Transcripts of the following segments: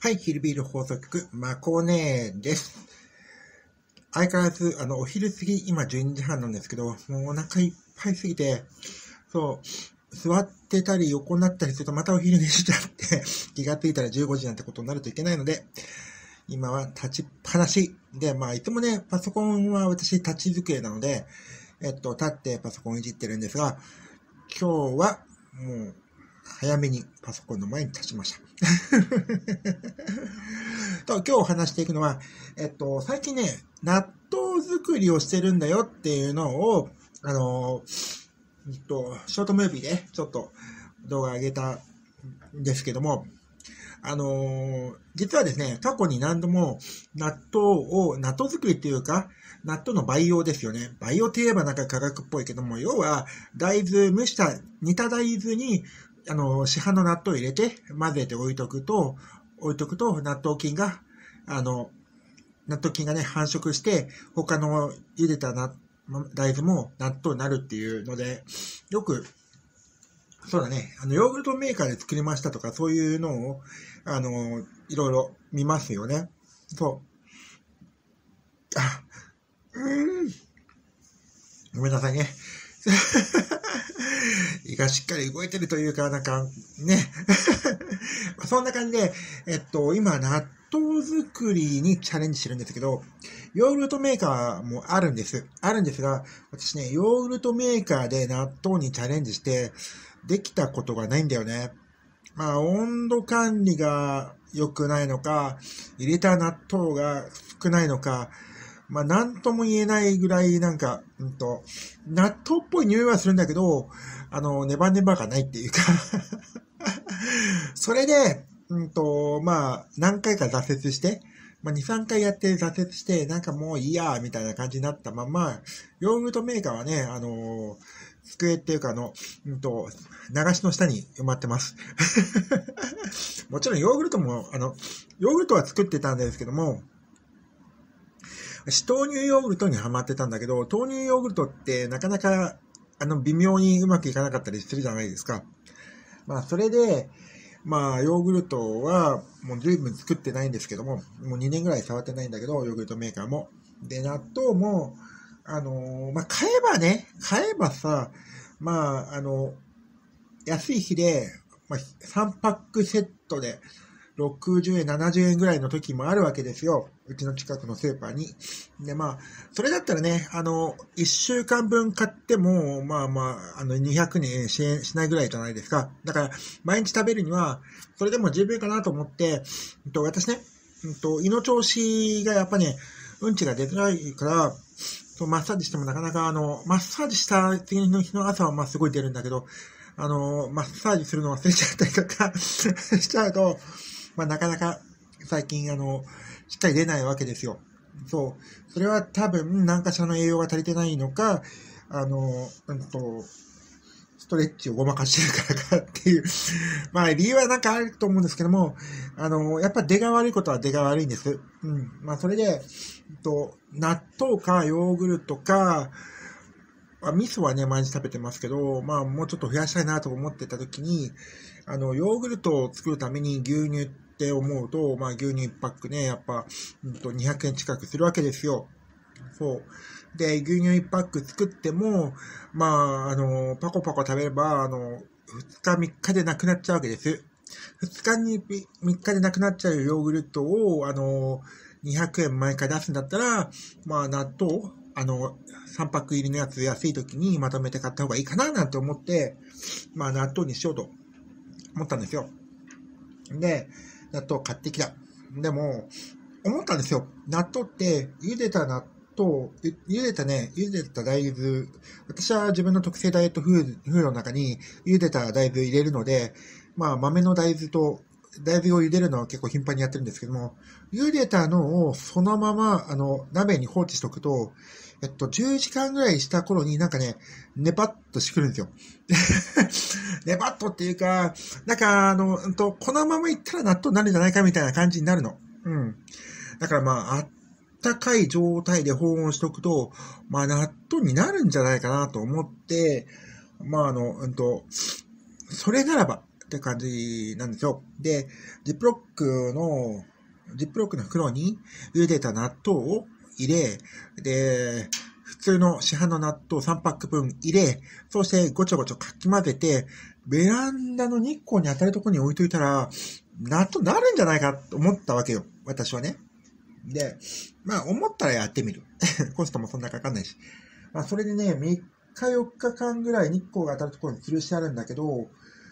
はい、ヒルビール放送局、まこねです。相変わらず、お昼過ぎ、今12時半なんですけど、もうお腹いっぱいすぎて、そう、座ってたり横になったりするとまたお昼寝しちゃって、気がついたら15時なんてことになるといけないので、今は立ちっぱなし。で、いつもね、パソコンは私立ち机なので、立ってパソコンいじってるんですが、今日はもう早めにパソコンの前に立ちました。と今日話していくのは、最近ね、納豆作りをしてるんだよっていうのを、ショートムービーでちょっと動画上げたんですけども、実はですね、過去に何度も納豆作りっていうか、納豆の培養ですよね。培養って言えばなんか化学っぽいけども、要は大豆、煮た大豆に、市販の納豆を入れて混ぜて置いとくと、納豆菌がね、繁殖して、他の茹でた大豆も納豆になるっていうので、よく、そうだね、ヨーグルトメーカーで作りましたとか、そういうのを、いろいろ見ますよね。そう。ごめんなさいね。胃がしっかり動いてるというか、なんか、ね。そんな感じで、今、納豆作りにチャレンジしてるんですけど、ヨーグルトメーカーもあるんです。あるんですが、私ね、ヨーグルトメーカーで納豆にチャレンジして、できたことがないんだよね。温度管理が良くないのか、入れた納豆が少ないのか、なんとも言えないぐらい、なんか、納豆っぽい匂いはするんだけど、ネバネバがないっていうかそれで、何回か挫折して、2、3回やって挫折して、なんかもういいや、みたいな感じになったまま、ヨーグルトメーカーはね、机っていうか流しの下に埋まってます。もちろんヨーグルトも、ヨーグルトは作ってたんですけども、豆乳ヨーグルトにハマってたんだけど、豆乳ヨーグルトってなかなか、微妙にうまくいかなかったりするじゃないですか。それで、ヨーグルトはもう随分作ってないんですけども、もう2年ぐらい触ってないんだけど、ヨーグルトメーカーも。で、納豆も、買えばさ、安い日で、3パックセットで60円、70円ぐらいの時もあるわけですよ。うちの近くのスーパーに。で、それだったらね、1週間分買っても、200円支援しないぐらいじゃないですか。だから、毎日食べるには、それでも十分かなと思って、私ね、胃の調子がやっぱね、うんちが出づらいから、マッサージしてもなかなか、マッサージした次の日の朝はすごい出るんだけど、マッサージするの忘れちゃったりとかしちゃうと、なかなか最近、しっかり出ないわけですよ。そう。それは多分、何かしらの栄養が足りてないのか、ストレッチをごまかしてるからかっていう、理由はなんかあると思うんですけども、やっぱ出が悪いことは出が悪いんです。それで、納豆かヨーグルトか、味噌はね、毎日食べてますけど、もうちょっと増やしたいなと思ってた時に、ヨーグルトを作るために牛乳って思うと、牛乳1パックね、やっぱ、200円近くするわけですよ。そう。で、牛乳1パック作っても、パコパコ食べれば、2日3日でなくなっちゃうわけです。2日に3日でなくなっちゃうヨーグルトを、200円毎回出すんだったら、納豆、3パック入りのやつ安い時にまとめて買った方がいいかななんて思って、納豆にしようと思ったんですよ。で、納豆を買ってきた。でも、思ったんですよ。納豆って、茹でた大豆、私は自分の特製ダイエットフードの中に茹でた大豆入れるので、豆の大豆を茹でるのは結構頻繁にやってるんですけども、茹でたのをそのまま、鍋に放置しとくと、10時間ぐらいした頃になんかね、ネバッとしてくるんですよ。ネバッとっていうか、なんか、このままいったら納豆になるんじゃないかみたいな感じになるの。だからあったかい状態で保温しとくと、納豆になるんじゃないかなと思って、それならば、 って感じなんですよ。で、ジップロックの袋に茹でた納豆を入れ、で、普通の市販の納豆3パック分入れ、そしてごちょごちょかき混ぜて、ベランダの日光に当たるところに置いといたら、納豆なるんじゃないかと思ったわけよ。私はね。で、まあ思ったらやってみる。コストもそんなかかんないし。まあそれでね、3日4日間ぐらい日光が当たるところに吊るしてあるんだけど、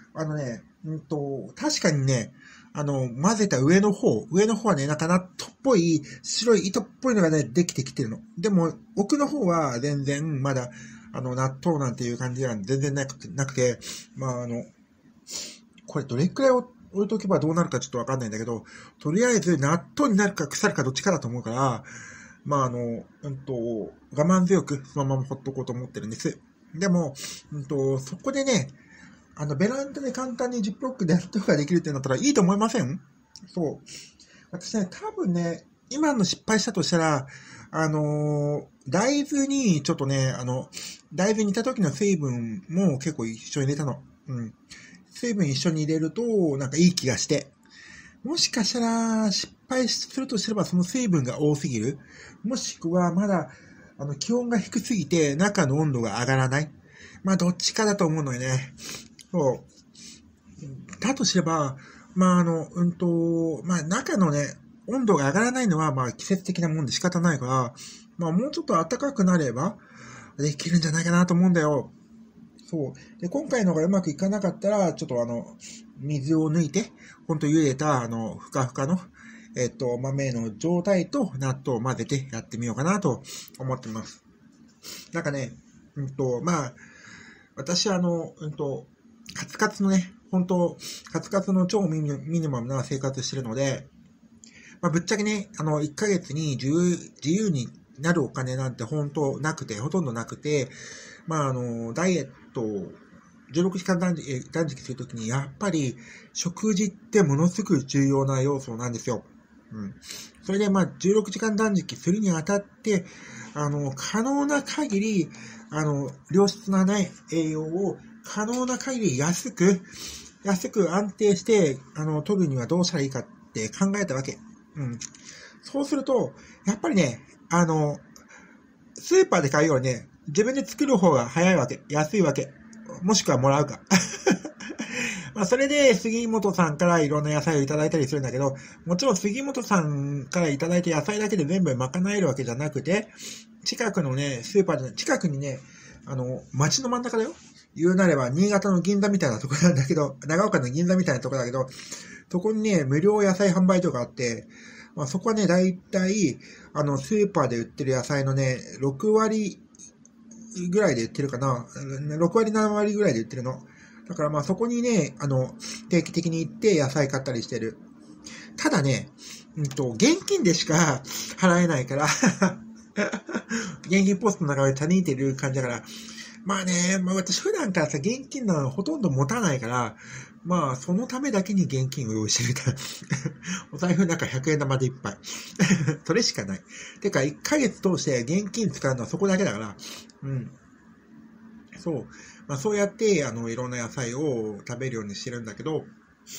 確かにね、混ぜた上の方はね、なんか納豆っぽい、白い糸っぽいのがね、できてきてるの。でも、奥の方は全然、まだ、納豆なんていう感じは全然なくて、まあ、これどれくらい置いとけばどうなるかちょっとわかんないんだけど、とりあえず納豆になるか腐るかどっちかだと思うから、まあ、我慢強くそのままほっとこうと思ってるんです。でも、そこでね、ベランダで簡単にジップロックでやることができるってなったらいいと思いません？そう。私ね、多分ね、今の失敗したとしたら、大豆にちょっとね、大豆煮た時の水分も結構一緒に入れたの。うん。水分一緒に入れると、なんかいい気がして。もしかしたら、失敗するとすればその水分が多すぎる。もしくは、まだ、気温が低すぎて、中の温度が上がらない。まあ、どっちかだと思うのよね。そう。だとすれば、まあ、まあ、中のね、温度が上がらないのは、まあ、季節的なもんで仕方ないから、まあ、もうちょっと暖かくなれば、できるんじゃないかなと思うんだよ。そう。で、今回のがうまくいかなかったら、ちょっと水を抜いて、ほんと茹でた、ふかふかの、豆の状態と納豆を混ぜてやってみようかなと思ってます。なんかね、まあ、私はカツカツのね、本当カツカツの超ミニマムな生活してるので、まあ、ぶっちゃけね、1ヶ月に自由になるお金なんて本当なくて、ほとんどなくて、まあ、ダイエットを16時間断食するときに、やっぱり食事ってものすごく重要な要素なんですよ。うん。それで、まあ、16時間断食するにあたって、可能な限り、良質なね、栄養を可能な限り安く安定して、取るにはどうしたらいいかって考えたわけ。うん。そうすると、やっぱりね、スーパーで買うよりね、自分で作る方が早いわけ。安いわけ。もしくはもらうか。まあ、それで、杉本さんからいろんな野菜をいただいたりするんだけど、もちろん杉本さんからいただいた野菜だけで全部賄えるわけじゃなくて、近くのね、スーパーじゃない、近くにね、街の真ん中だよ。言うなれば、新潟の銀座みたいなとこなんだけど、長岡の銀座みたいなとこだけど、そこにね、無料野菜販売所があって、まあ、そこはね、だいたい、スーパーで売ってる野菜のね、6割ぐらいで売ってるかな。6割、7割ぐらいで売ってるの。だからまあそこにね、定期的に行って野菜買ったりしてる。ただね、現金でしか払えないから現金ポストの中で他人ってる感じだから、まあね、まあ私普段からさ、現金なのほとんど持たないから、まあそのためだけに現金を用意してみたい。お財布なんか100円玉でいっぱい。それしかない。てか1ヶ月通して現金使うのはそこだけだから、うん。そう。まあそうやって、いろんな野菜を食べるようにしてるんだけど、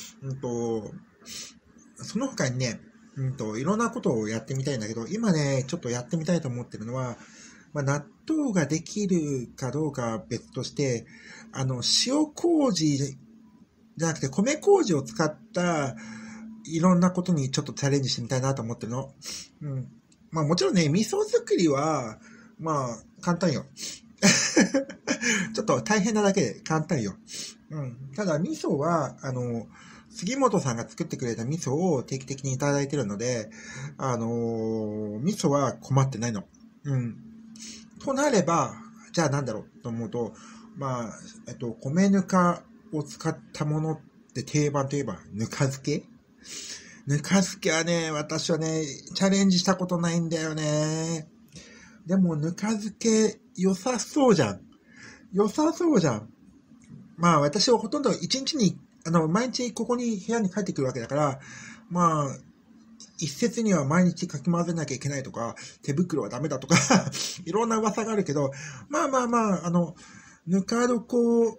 その他にね、いろんなことをやってみたいんだけど、今ね、ちょっとやってみたいと思ってるのは、まあ、納豆ができるかどうかは別として、塩麹じゃなくて米麹を使ったいろんなことにちょっとチャレンジしてみたいなと思ってるの。うん。まあもちろんね、味噌作りは、まあ簡単よ。ちょっと大変なだけで簡単よ。うん。ただ味噌は、杉本さんが作ってくれた味噌を定期的にいただいてるので、味噌は困ってないの。うん。となれば、じゃあなんだろうと思うと、まあ、米ぬかを使ったものって定番といえば、ぬか漬け。ぬか漬けはね、私はね、チャレンジしたことないんだよね。でも、ぬか漬け良さそうじゃん。良さそうじゃん。まあ、私はほとんど一日に、毎日ここに部屋に帰ってくるわけだから、まあ、一説には毎日かき混ぜなきゃいけないとか、手袋はダメだとか、いろんな噂があるけど、まあまあまあ、ぬか床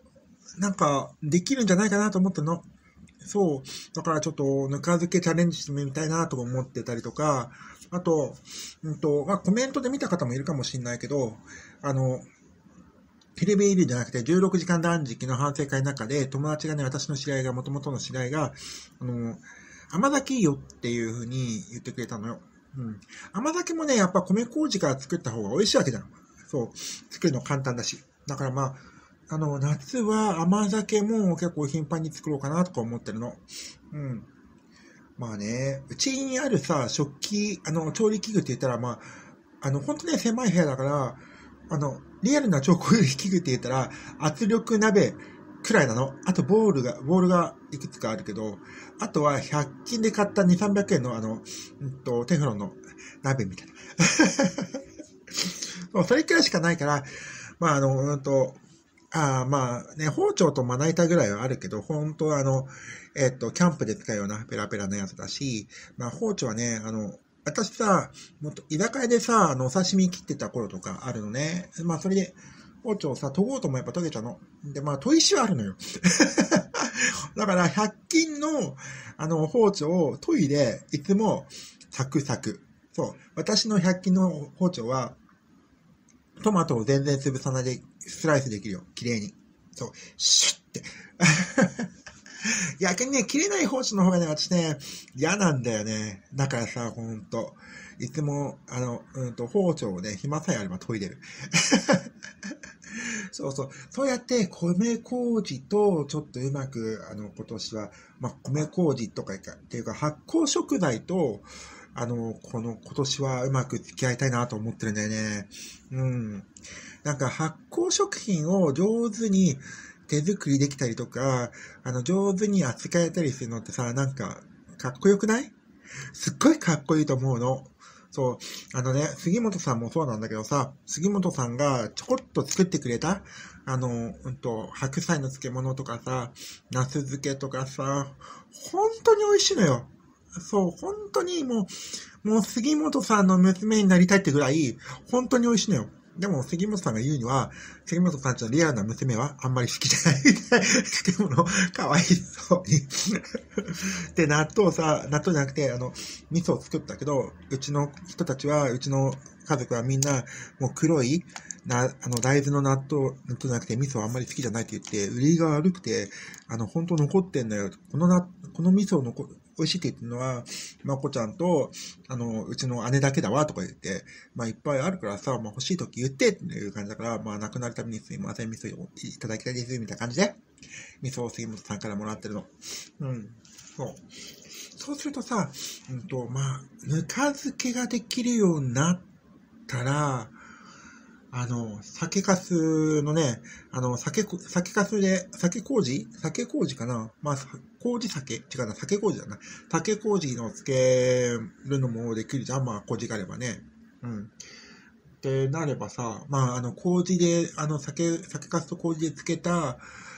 なんか、できるんじゃないかなと思ってるの。そう。だからちょっと、ぬか漬けチャレンジしてみたいなとか思ってたりとか、あと、まあ、コメントで見た方もいるかもしれないけど、あの、テレビ入りじゃなくて16時間断食の反省会の中で、友達がね、私の知り合いが、元々の知り合いが、甘酒いいよっていう風に言ってくれたのよ。うん。甘酒もね、やっぱ米麹から作った方が美味しいわけじゃん。そう。作るの簡単だし。だからまあ、夏は甘酒も結構頻繁に作ろうかなとか思ってるの。うん。まあね、うちにあるさ、食器、調理器具って言ったら、まあ、ほんとね、狭い部屋だから、リアルな調理器具って言ったら、圧力鍋くらいなの。あと、ボールがいくつかあるけど、あとは100均で買った2、300円のテフロンの鍋みたいな。そうそれくらいしかないから、まあ、まあね、包丁とまな板ぐらいはあるけど、本当はキャンプで使うようなペラペラのやつだし、まあ包丁はね、私さ、もっと居酒屋でさ、お刺身切ってた頃とかあるのね。まあそれで、包丁をさ、研ごうともやっぱ研げちゃうの。で、まあ砥石はあるのよ。だから、100均の、包丁を研いで、いつも、サクサク。そう。私の100均の包丁は、トマトを全然潰さないでスライスできるよ。綺麗に。そう。シュッって。逆にね、切れない包丁の方がね、私ね、嫌なんだよね。だからさ、ほんと。いつも、包丁をね、暇さえあれば研いでる。そうそう。そうやって、米麹と、ちょっとうまく、今年は、まあ、米麹とかっていうか、発酵食材と、今年はうまく付き合いたいなと思ってるんだよね。うん。なんか発酵食品を上手に手作りできたりとか、上手に扱えたりするのってさ、なんか、かっこよくない？すっごいかっこいいと思うの。そう。杉本さんもそうなんだけどさ、杉本さんがちょこっと作ってくれた、白菜の漬物とかさ、茄子漬けとかさ、本当に美味しいのよ。そう、本当にもう杉本さんの娘になりたいってぐらい、本当に美味しいのよ。でも、杉本さんが言うには、杉本さんちのリアルな娘はあんまり好きじゃないみたい。漬物、かわいそうに。で、納豆じゃなくて、味噌を作ったけど、うちの人たちは、うちの家族はみんな、もう黒い、大豆の納豆じゃなくて味噌はあんまり好きじゃないって言って、売りが悪くて、本当残ってんだよ。この味噌美味しいって言ってるのは、まこちゃんと、うちの姉だけだわ、とか言って、まあ、いっぱいあるからさ、まあ、欲しいとき言ってっていう感じだから、まあ、なくなるたびにすいません、味噌をいただきたいです、みたいな感じで、味噌を杉本さんからもらってるの。うん。そう。そうするとさ、まあ、ぬか漬けができるようになったら、酒粕のね、酒粕で、酒麹かなまあ、麹酒違うな、酒麹だな。酒麹のつけるのもできるじゃんまあ、麹があればね。うん。ってなればさ、まあ、麹で、酒粕と麹でつけた、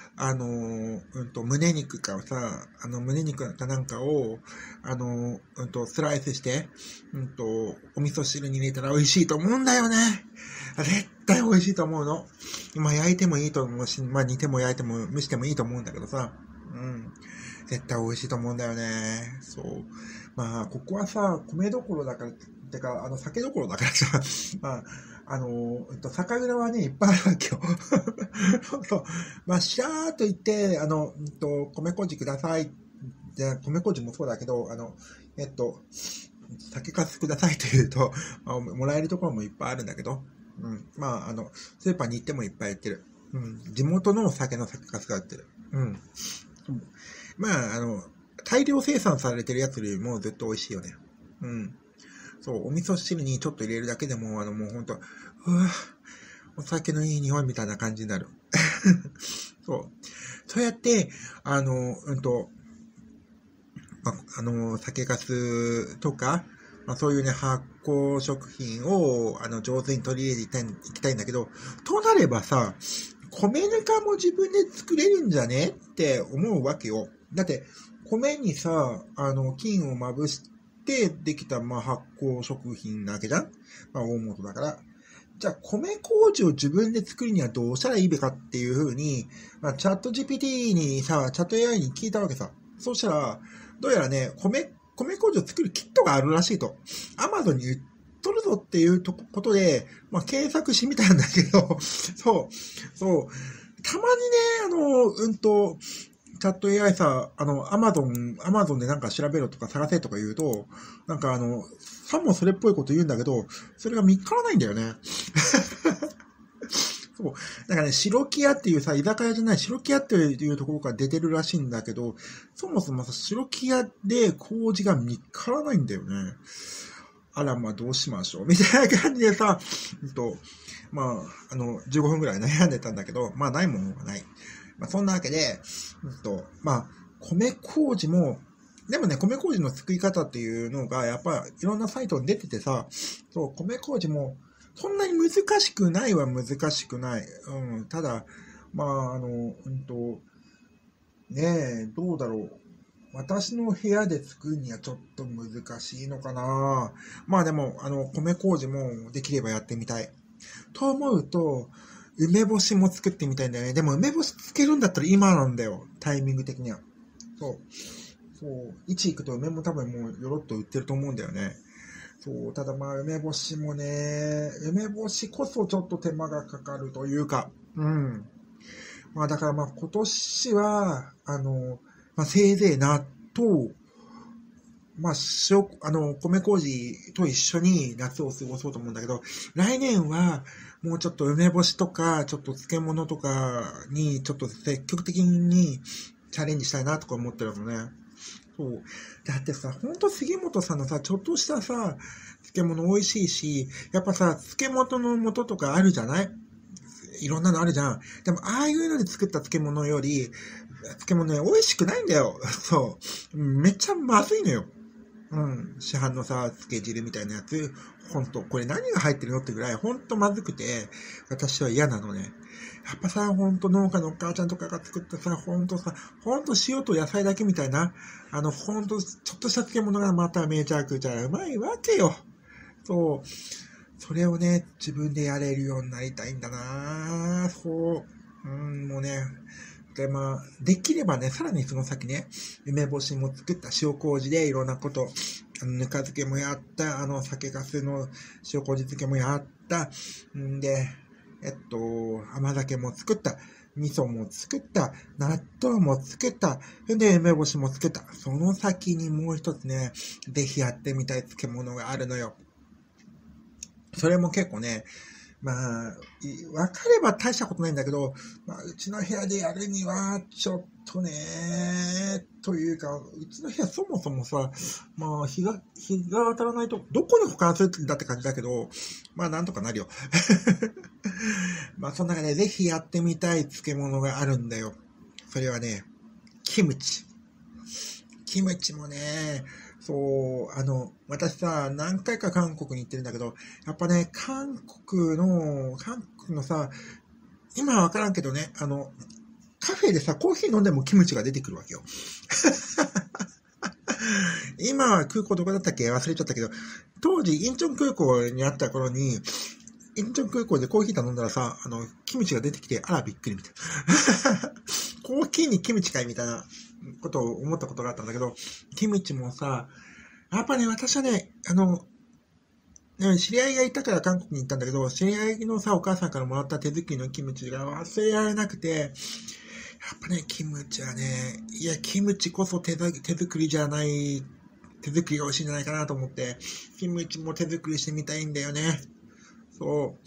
胸肉かさ、胸肉かなんかを、スライスして、お味噌汁に入れたら美味しいと思うんだよね。絶対美味しいと思うの。まあ、焼いてもいいと思うし、まあ、煮ても焼いても蒸してもいいと思うんだけどさ、うん。絶対美味しいと思うんだよね。そう。まあ、ここはさ、米どころだから、てか、酒どころだからさ、まあ、酒蔵はね、いっぱいあるわけよ。そう。まあ、しらーっと言って、米麹ください。で、米麹もそうだけど、酒粕くださいと言うと、まあ、もらえるところもいっぱいあるんだけど、うん。まあ、スーパーに行ってもいっぱい売ってる。うん。地元の酒の酒粕が売ってる。うん。まあ、大量生産されてるやつよりもずっと美味しいよね。うん。そう、お味噌汁にちょっと入れるだけでも、もうほんと、うわお酒のいい匂いみたいな感じになる。そう。そうやって、酒粕とか、まあ、そういうね、発酵食品を、上手に取り入れていきたいんだけど、となればさ、米ぬかも自分で作れるんじゃねって思うわけよ。だって、米にさ、菌をまぶしてできた、まあ、発酵食品なわけじゃんまあ、大元だから。 じゃあ米麹を自分で作るにはどうしたらいいべかっていうふうに、チャット GPT にさ、チャット AI に聞いたわけさ。そうしたら、どうやらね、米麹を作るキットがあるらしいと。Amazon に売っとるぞっていうことで、検索してみたんだけど、そう、たまにね、チャット AI さ、Amazon でなんか調べろとか探せとか言うと、なんかさもそれっぽいこと言うんだけど、それが見つからないんだよね。そう。だからね、白木屋っていうさ、居酒屋じゃない白木屋っていうところから出てるらしいんだけど、そもそもさ、白木屋で麹が見つからないんだよね。あら、どうしましょう。みたいな感じでさ、15分ぐらい悩んでたんだけど、ないものはない。そんなわけで、米麹も、でもね、米麹の作り方っていうのが、やっぱいろんなサイトに出ててさ、そう、米麹も、そんなに難しくないは難しくない。ただ、ねえ、どうだろう。私の部屋で作るにはちょっと難しいのかな。でも、米麹もできればやってみたい。と思うと、梅干しも作ってみたいんだよね。でも梅干しつけるんだったら今なんだよ。タイミング的には。そう。位置行くと梅も多分もうよろっと売ってると思うんだよね。そう。ただ梅干しもね、梅干しこそちょっと手間がかかるというか。だから今年は、せいぜい納豆、米麹と一緒に夏を過ごそうと思うんだけど、来年はもうちょっと梅干しとか、ちょっと漬物とかにちょっと積極的にチャレンジしたいなとか思ってるのね。そう。だってさ、ほんと杉本さんのさ、ちょっとしたさ、漬物美味しいし、やっぱさ、漬物の素とかあるじゃない？いろんなのあるじゃん。でも、ああいうので作った漬物より、漬物ね、美味しくないんだよ。そう。めっちゃまずいのよ。市販のさ、漬け汁みたいなやつ、ほんと、これ何が入ってるのってぐらい、ほんとまずくて、私は嫌なのね。やっぱさ、ほんと農家のお母ちゃんとかが作ったさ、ほんと塩と野菜だけみたいな、ほんと、ちょっとした漬物がまためちゃくちゃうまいわけよ。そう。それをね、自分でやれるようになりたいんだなそう。もうね。で、できればね、さらにその先ね、梅干しも作った塩麹でいろんなこと、ぬか漬けもやった、酒粕の塩麹漬けもやった、んで、甘酒も作った、味噌も作った、納豆も作った、で、梅干しも作った。その先にもう一つね、ぜひやってみたい漬物があるのよ。それも結構ね、わかれば大したことないんだけど、うちの部屋でやるには、ちょっとね、というか、うちの部屋そもそもさ、日が当たらないと、どこに保管するんだって感じだけど、なんとかなるよ。その中でぜひやってみたい漬物があるんだよ。それはね、キムチ。キムチもね、そう、私さ、何回か韓国に行ってるんだけど、やっぱね、韓国のさ、今はわからんけどね、カフェでさ、コーヒー飲んでもキムチが出てくるわけよ。今は空港どこだったっけ忘れちゃったけど、当時、インチョン空港にあった頃に、インチョン空港でコーヒー頼んだらさ、キムチが出てきて、あら、びっくりみたいな。コーヒーにキムチかいみたいなことを思ったことがあったんだけど、キムチもさ、やっぱね、私はね、知り合いがいたから韓国に行ったんだけど、知り合いのさ、お母さんからもらった手作りのキムチが忘れられなくて、やっぱね、キムチはね、キムチこそ手作りじゃない、手作りが美味しいんじゃないかなと思って、キムチも手作りしてみたいんだよね。そう。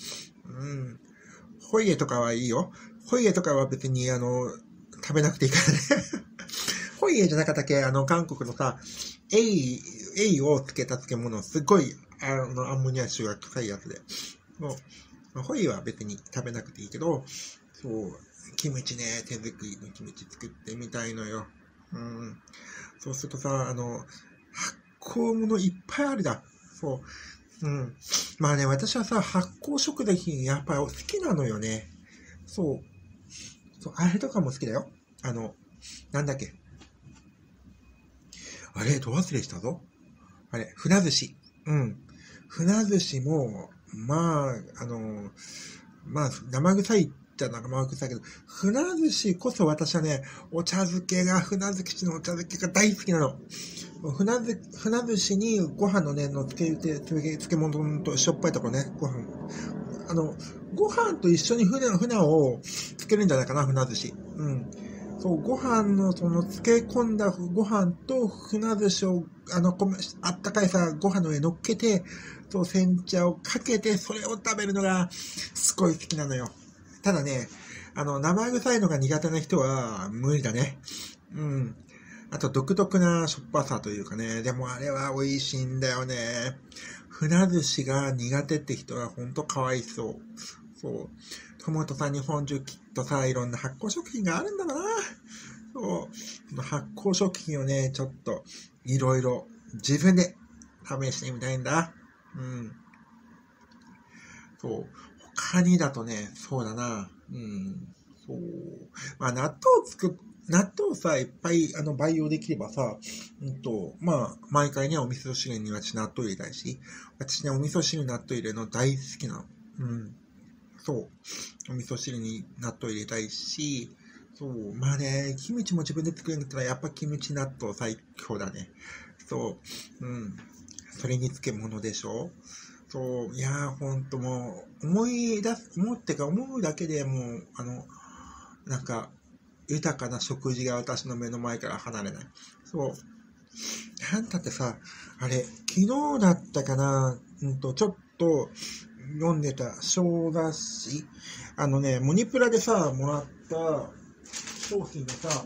ホイエとかはいいよ。ホイエとかは別に、食べなくていいからね。ホイエじゃなかったっけ韓国のさ、エイをつけた漬物、すごい、アンモニア臭が臭いやつで。ホイエは別に食べなくていいけど、そう、キムチね、手作りのキムチ作ってみたいのよ。そうするとさ、発酵物いっぱいあるだ。そう。私はさ、発酵食品やっぱり好きなのよね。そう、あれとかも好きだよ。なんだっけ。あれ、ど忘れしたぞ。あれ、船寿司。船寿司も、 まあ、生臭いっちゃ生臭いけど、船寿司こそ私はね、船寿司のお茶漬けが大好きなの。船寿司にご飯のね、の漬物としょっぱいとこね、ご飯と一緒に船をつけるんじゃないかな、船寿司。うん。そう、ご飯の漬け込んだご飯と船寿司を、あったかいさ、ご飯の上に乗っけて、そう、煎茶をかけて、それを食べるのが、すごい好きなのよ。ただね、生臭いのが苦手な人は無理だね。うん。あと、独特なしょっぱさというかね、でもあれは美味しいんだよね。船寿司が苦手って人はほんとかわいそう。そう。トマトさ、日本中きっとさ、いろんな発酵食品があるんだろうな。そう。発酵食品をね、ちょっと、いろいろ自分で試してみたいんだ。うん。そう。他にだとね、そうだな。うん。そう。まあ、納豆さ、いっぱい、培養できればさ、毎回ね、お味噌汁に私納豆入れたいし、私ね、お味噌汁に納豆入れるの大好きなの。うん。そう。お味噌汁に納豆入れたいし、そう。まあね、キムチも自分で作るんだったら、やっぱキムチ納豆最強だね。そう。うん。それに漬物でしょ。そう。いやー、ほんともう、思うだけでもう、なんか、豊かな食事が私の目の前から離れない。そう。なんだってさ、あれ、昨日だったかな、ちょっと読んでた小雑誌、モニプラでさ、もらった商品でさ、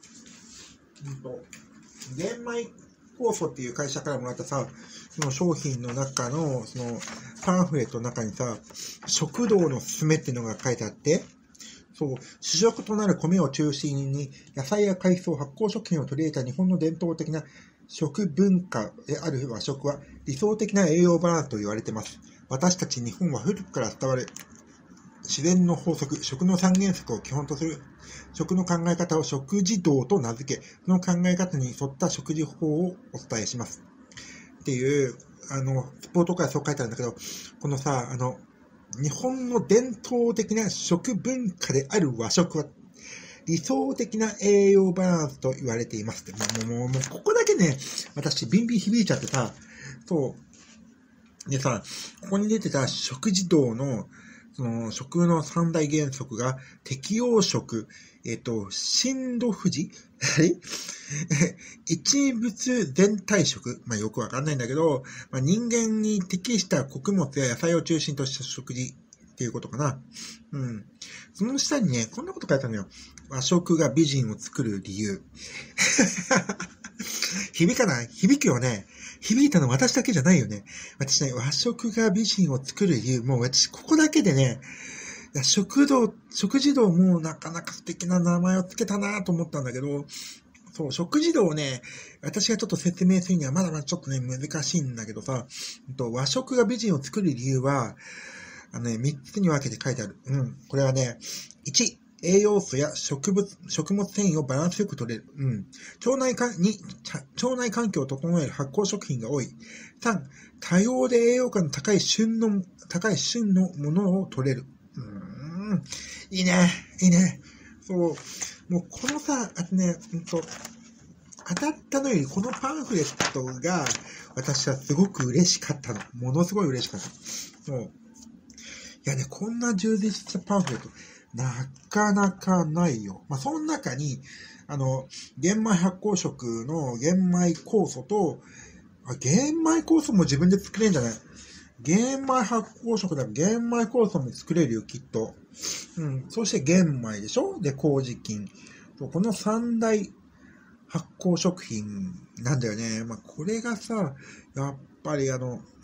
玄米酵素っていう会社からもらったさ、その商品の中の、そのパンフレットの中にさ、食堂のすすめっていうのが書いてあって、そう、主食となる米を中心に野菜や海藻、発酵食品を取り入れた日本の伝統的な食文化である和食は理想的な栄養バランスと言われています。私たち日本は古くから伝わる自然の法則、食の三原則を基本とする食の考え方を食事道と名付け、その考え方に沿った食事法をお伝えします。っていう、スポートからそう書いてあるんだけど、このさ、日本の伝統的な食文化である和食は理想的な栄養バランスと言われていますって。もうここだけね、私、ビンビン響いちゃってさ、そう。でさ、ここに出てた食事道の、その、食の三大原則が、適応食、深度富士一物全体食。まあ、よくわかんないんだけど、まあ、人間に適した穀物や野菜を中心とした食事っていうことかな。うん。その下にね、こんなこと書いてあるのよ。和食が美人を作る理由。響かない？響くよね。響いたの私だけじゃないよね。私ね、和食が美人を作る理由、もう私ここだけでね、食事道もなかなか素敵な名前をつけたなと思ったんだけど、そう、食事道をね、私がちょっと説明するにはまだまだちょっとね、難しいんだけどさ、和食が美人を作る理由は、3つに分けて書いてある。うん。これはね、1、栄養素や食物繊維をバランスよく取れる。うん。腸内環境を整える発酵食品が多い。3、多様で栄養価の高い旬のものを取れる。いいね。いいね。そう。もうこのさ、当たったのよりこのパンフレットが私はすごく嬉しかったの。ものすごい嬉しかった。もういやね、こんな充実したパンフレット、なかなかないよ。まあ、その中に、玄米発酵食の玄米酵素と、玄米酵素も自分で作れるんじゃない？玄米発酵食だ。玄米酵素も作れるよ、きっと。うん。そして玄米でしょ？で、麹菌。この三大発酵食品なんだよね。まあ、これがさ、やっぱり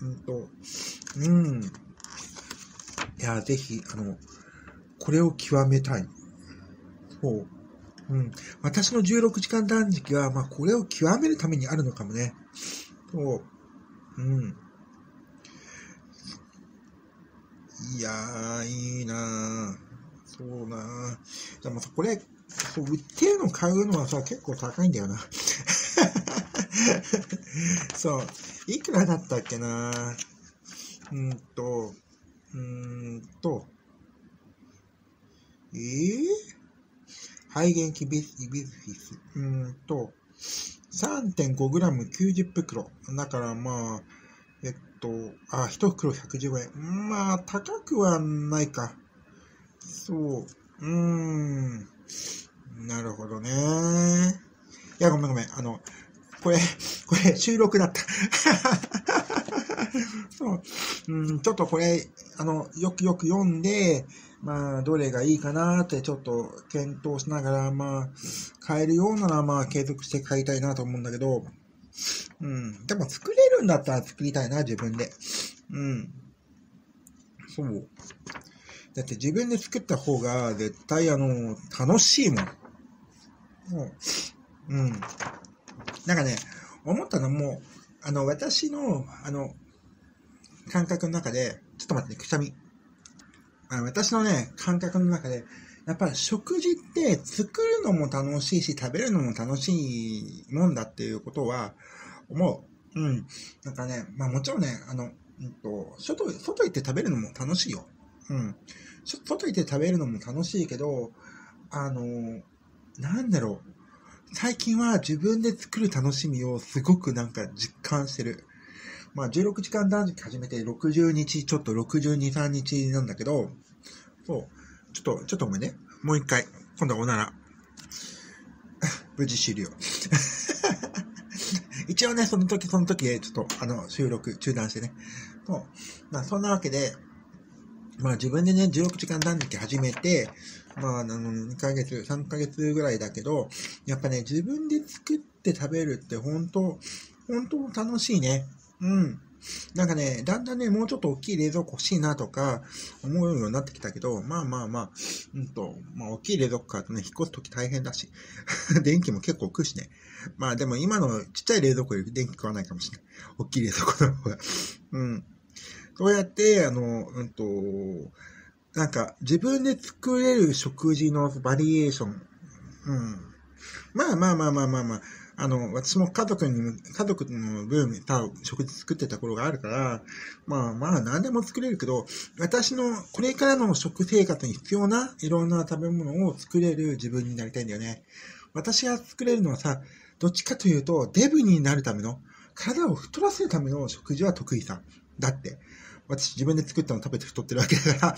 いや、ぜひ、これを極めたい。そう。うん。私の16時間断食は、まあ、これを極めるためにあるのかもね。そう。うん。いやー、いいなー。そうなー。でもさ、これ、そう、売ってるの買うのはさ、結構高いんだよな。そう。いくらだったっけなー。 えー、肺元気ビスフィス。3.5g90 袋。だからまあ、1袋115円。まあ、高くはないか。そう。なるほどね。いや、ごめん。これ、収録だった。そう。ちょっとこれ、よく読んで、まあ、どれがいいかなってちょっと検討しながら、まあ、買えるようなら、まあ、継続して買いたいなと思うんだけど、でも作れるんだったら作りたいな、自分で。そう。だって自分で作った方が絶対楽しいもん。なんかね、思ったのも、私の、感覚の中で、ちょっと待ってね、くしゃみ。私のね、感覚の中で、やっぱり食事って作るのも楽しいし、食べるのも楽しいもんだっていうことは思う。なんかね、まあもちろんね、外行って食べるのも楽しいよ。外行って食べるのも楽しいけど、なんだろう。最近は自分で作る楽しみをすごくなんか実感してる。まあ16時間断食始めて60日、ちょっと62、3日なんだけど、そう。ちょっとごめんね。もう一回。今度はおなら。無事終了。一応ね、その時で、ちょっと、収録中断してね。そう。まあ、そんなわけで、まあ自分でね、16時間断食始めて、まあ、2ヶ月、3ヶ月ぐらいだけど、やっぱね、自分で作って食べるって本当楽しいね。なんかね、だんだんね、もうちょっと大きい冷蔵庫欲しいなとか、思うようになってきたけど、まあ、大きい冷蔵庫買うとね、引っ越すとき大変だし、電気も結構食うしね。まあでも今のちっちゃい冷蔵庫より電気食わないかもしれない。大きい冷蔵庫の方が。そうやって、なんか、自分で作れる食事のバリエーション。まあ。私も家族の分、食事作ってた頃があるから、何でも作れるけど、私のこれからの食生活に必要ないろんな食べ物を作れる自分になりたいんだよね。私が作れるのはさ、どっちかというと、デブになるための、体を太らせるための食事は得意さ。だって、私自分で作ったの食べて太ってるわけだから。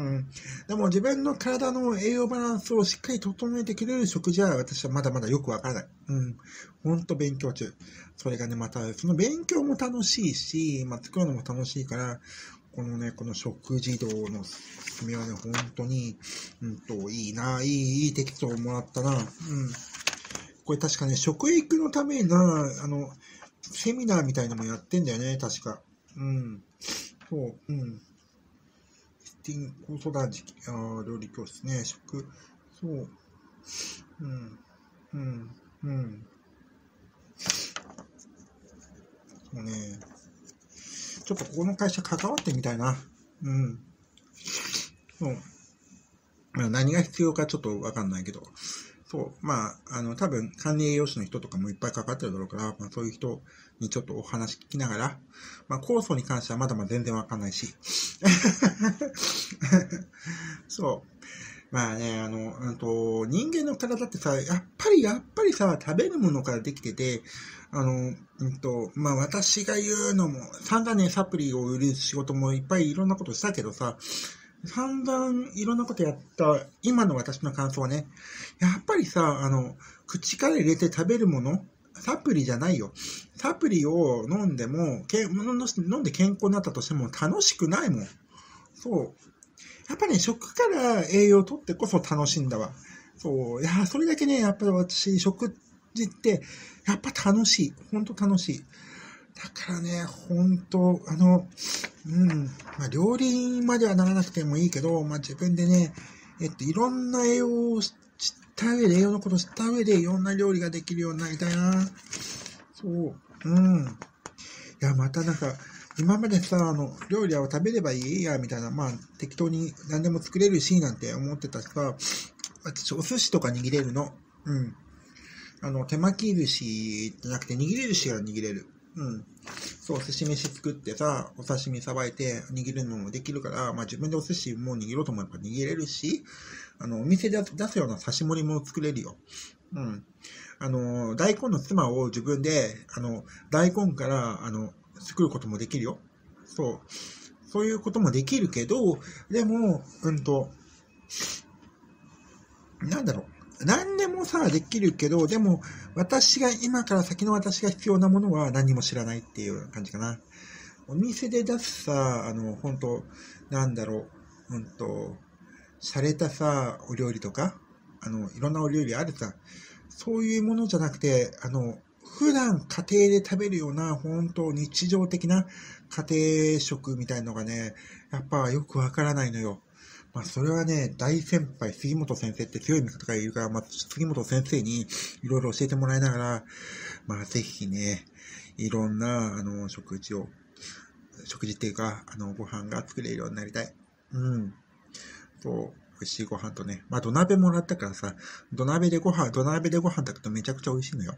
でも自分の体の栄養バランスをしっかり整えてくれる食事は私はまだまだよくわからない。ほんと勉強中。それがね、また、その勉強も楽しいし、作るのも楽しいから、この食事道の進みはね、本当に、いいな、いいテキストをもらったな。これ確かね、食育のためな、セミナーみたいなのもやってんだよね、確か。そう、高相談時期、料理教室ね、そう、そうね、ちょっとここの会社関わってみたいな。そう。何が必要かちょっとわかんないけど。そう。多分、管理栄養士の人とかもいっぱいかかってるだろうから、そういう人にちょっとお話聞きながら、酵素に関してはまだまだ全然わかんないし。そう。人間の体ってさ、やっぱりさ、食べるものからできてて、私が言うのも、散々ね、サプリを売る仕事もいっぱいいろんなことしたけどさ、散々いろんなことやった今の私の感想はね、やっぱりさ、口から入れて食べるもの、サプリじゃないよ。サプリを飲んでも、飲んで健康になったとしても楽しくないもん。そう。やっぱね、食から栄養をとってこそ楽しいんだわ。そう。いや、それだけね、やっぱり私、食事って、やっぱ楽しい。ほんと楽しい。だからね、ほんと、料理まではならなくてもいいけど、自分でね、いろんな栄養を知った上で、栄養のことを知った上で、いろんな料理ができるようになりたいな。そう。いや、またなんか、今までさ、料理を食べればいいや、みたいな、適当に何でも作れるし、なんて思ってたさ、私、お寿司とか握れるの。手巻き寿司じゃなくて、握り寿司が握れる。 そう、寿司飯作ってさ、お刺身さばいて握るのもできるから、まあ自分でお寿司も握ろうと思えば握れるし、お店で出すような刺し盛りも作れるよ。うん。大根の妻を自分で、大根から、作ることもできるよ。そう。そういうこともできるけど、でも、なんだろう。何でもさ、できるけど、でも、今から先の私が必要なものは何も知らないっていう感じかな。お店で出すさ、なんだろう、洒落たさ、お料理とか、いろんなお料理あるさ、そういうものじゃなくて、普段家庭で食べるような、本当日常的な家庭食みたいのがね、やっぱよくわからないのよ。まあ、それはね、大先輩、杉本先生って強い味方がいるから、まあ、杉本先生にいろいろ教えてもらいながら、まあ、ぜひね、いろんな、食事っていうか、ご飯が作れるようになりたい。うん。そう、美味しいご飯とね。まあ、土鍋もらったからさ、土鍋でご飯炊くとめちゃくちゃ美味しいのよ。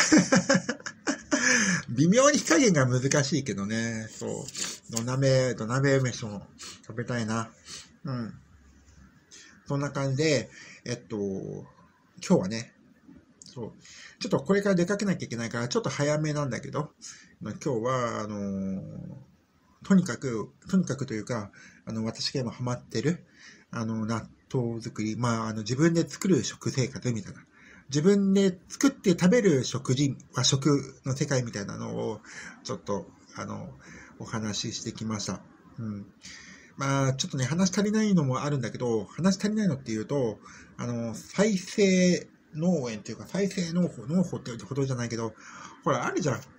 微妙に火加減が難しいけどね。そう。土鍋飯も食べたいな。うん。そんな感じで、今日はね、そう。ちょっとこれから出かけなきゃいけないから、ちょっと早めなんだけど、今日は、とにかくというか、私が今ハマってる、納豆作り、まあ、自分で作る食生活みたいな。自分で作って食べる和食の世界みたいなのを、ちょっと、お話ししてきました。うん。まあ、ちょっとね、話足りないのもあるんだけど、話足りないのっていうと、再生農園っていうか、再生農法ってほどじゃないけど、ほら、あるじゃん。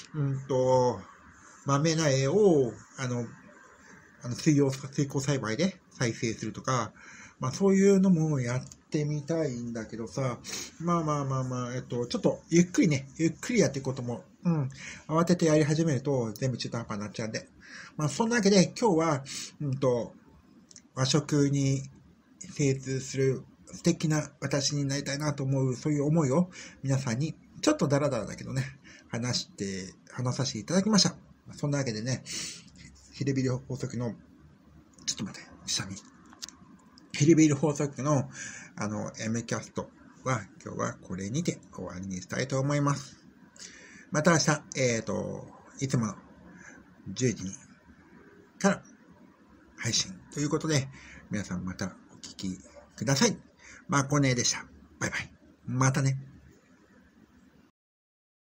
豆苗を、水耕栽培で再生するとか、まあそういうのもやってみたいんだけどさ、まあ、ちょっとゆっくりやっていくことも、慌ててやり始めると全部中途半端になっちゃうんで。まあそんなわけで今日は、和食に精通する素敵な私になりたいなと思う、そういう思いを皆さんにちょっとダラダラだけどね、話させていただきました。そんなわけでね、ヒルビル法則の、ちょっと待って、下に。ヒルビル法則の、M キャストは、今日はこれにて終わりにしたいと思います。また明日、いつもの10時から配信ということで、皆さんまたお聞きください。まこねでした。バイバイ。またね。